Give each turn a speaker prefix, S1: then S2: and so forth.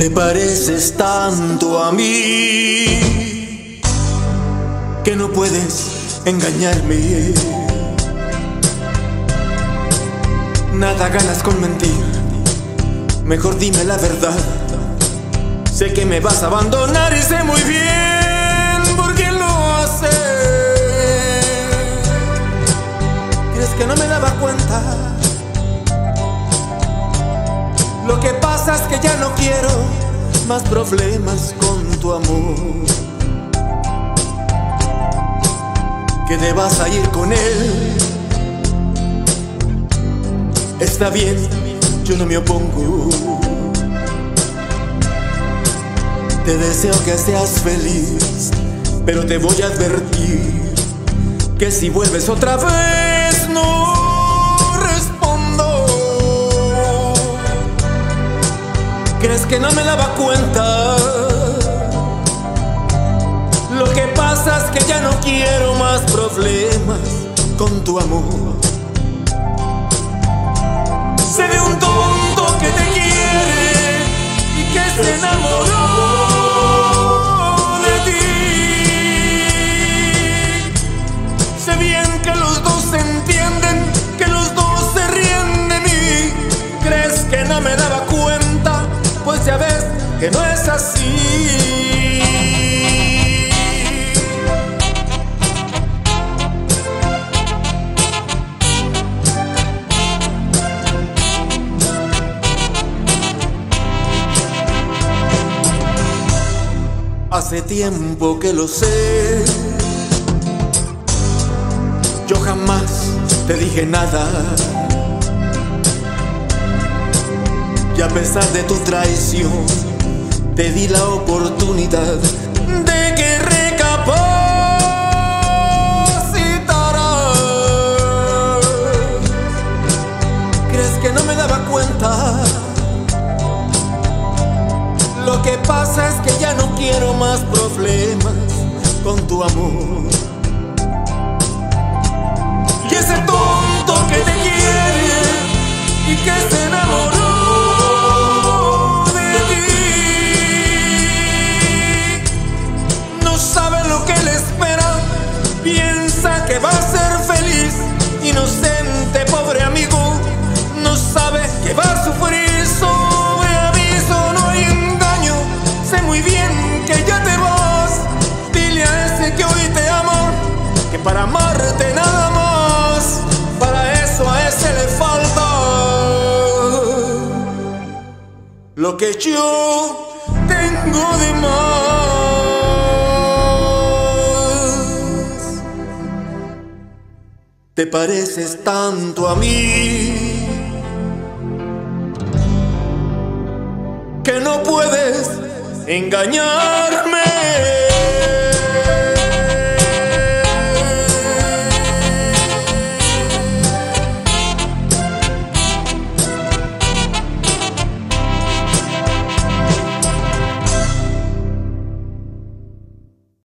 S1: Te pareces tanto a mí que no puedes engañarme. Nada ganas con mentir, mejor dime la verdad. Sé que me vas a abandonar y sé muy bien por qué lo haces. ¿Crees que no me daba cuenta? Lo que pasa es que ya no quiero más problemas con tu amor. Que te vas a ir con él. Está bien, yo no me opongo. Te deseo que seas feliz, pero te voy a advertir que si vuelves otra vez no respondo. ¿Crees que no me daba cuenta? Lo que pasa es que ya no quiero más problemas con tu amor. Sé de un tonto que te quiere y que se enamoró de ti. Sé bien que los dos se entienden, que los dos se ríen de mí. ¿Crees que no me daba cuenta? Pues ya ves que no es así. Hace tiempo que lo sé. Yo jamás te dije nada. Y a pesar de tu traición, te di la oportunidad de que recapacitaras. ¿Crees que no me daba cuenta? Lo que pasa es que ya no quiero más problemas con tu amor. Y ese tonto que te quiere y que se enamoró de ti, no sabe lo que le espera. Piensa que va a ser feliz. Inocente, pobre amigo, no sabe que va a sufrir. Sobre aviso no hay engaño. Sé muy bien que ya te vas. Dile a ese que hoy te amo que para amarte nada más, para eso a ese le falta lo que yo tengo de más. Te pareces tanto a mí que no puedes engañarme.